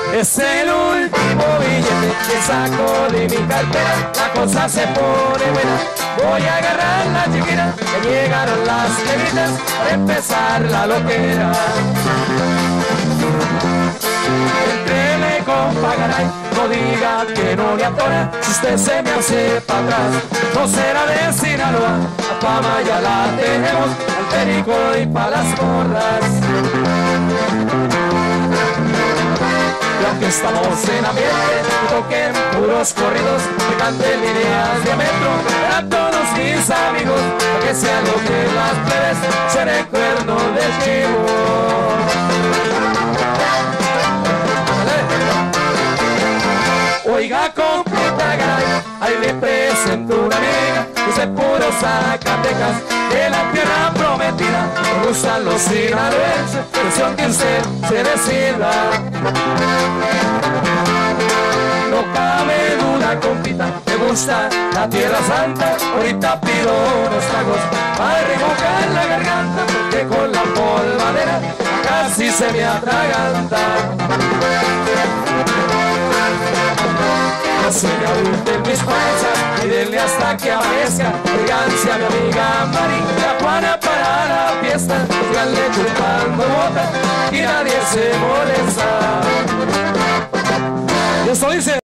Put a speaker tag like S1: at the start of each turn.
S1: Es el último billete que saco de mi cartera, la cosa se pone buena. Voy a agarrar la chiquita, que llegaron las negritas para empezar la loquera. Entrele, compa, garay, no diga que no le atora. Si usted se me hace para atrás, no será de Sinaloa. La fama ya la tenemos, al perico y pa' las morras. Y aunque estamos en ambiente, que toquen puros corridos, que canten líneas de metro para todos mis amigos, para que sean lo que las plebes sean el cuerno del chivo. Oiga, compita, garay, ahí le presento una amiga, que es de puro Zacatecas, de la tierra prometida. Me gustan los sinaloenses, presión que usted se decida. No cabe duda, compita, me gusta la tierra santa. Ahorita pido unos tacos para remojar la garganta, porque con la polvadera casi se me atraganta. No se me abulten mis panzas y denle hasta que amanezca. Oiganse a mi amiga María Juana para la fiesta. Oiganle chupando bota y nadie se molesta. Y esto dice...